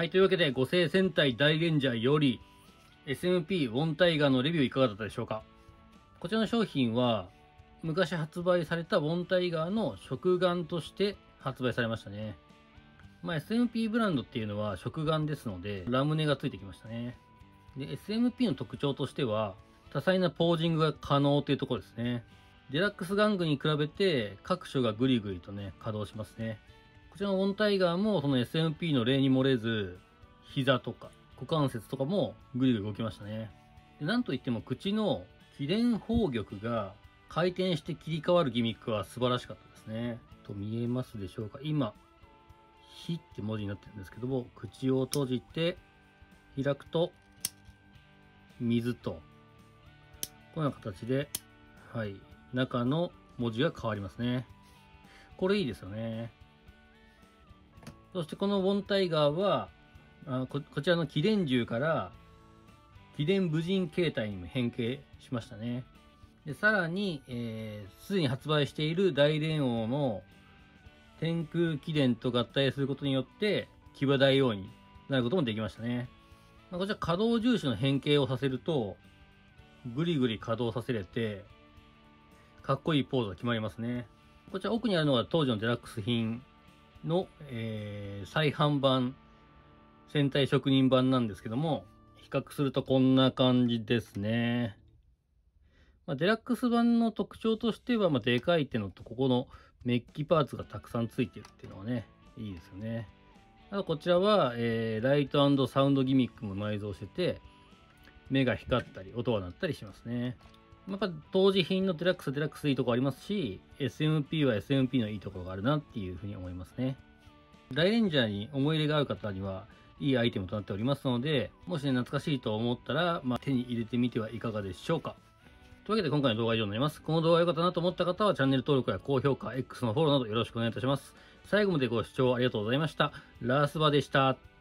はい、というわけで、五星戦隊大レンジャーより、SMP ウォンタイガーのレビューいかがだったでしょうか。こちらの商品は、昔発売されたウォンタイガーの食玩として発売されましたね。SMP ブランドっていうのは食玩ですので、ラムネがついてきましたね。で、SMP の特徴としては、多彩なポージングが可能というところですね。デラックス玩具に比べて各所がグリグリとね、稼働しますね。こちらのウォンタイガーもその SMP の例に漏れず、膝とか股関節とかもグリグリ動きましたね。で、なんといっても口の起電宝玉が回転して切り替わるギミックは素晴らしかったですね。と見えますでしょうか。今、火って文字になってるんですけども、口を閉じて開くと、水と、このような形で、はい、中の文字が変わりますね。これいいですよね。そしてこのウォンタイガーは、こちらの起電銃から起電武人形態にも変形しましたね。で、さらに、すでに発売している大連王の天空起電と合体することによって騎馬大王になることもできましたね。こちら可動重視の変形をさせると、ぐりぐり稼働させれて、かっこいいポーズが決まりますね。こちら奥にあるのが当時のデラックス品の、再販版、戦隊職人版なんですけども、比較するとこんな感じですね。デラックス版の特徴としては、でかいってのと、ここのメッキパーツがたくさんついてるっていうのはね、いいですよね。あとこちらは、ライト&サウンドギミックも内蔵してて、目が光ったり、音が鳴ったりしますね。やっぱ当時品のデラックスいいとこありますし、SMP は SMP のいいところがあるなっていうふうに思いますね。大レンジャーに思い入れがある方には、いいアイテムとなっておりますので、もしね、懐かしいと思ったら、手に入れてみてはいかがでしょうか。というわけで今回の動画は以上になります。この動画が良かったなと思った方はチャンネル登録や高評価、X のフォローなどよろしくお願いいたします。最後までご視聴ありがとうございました。ラースバでした。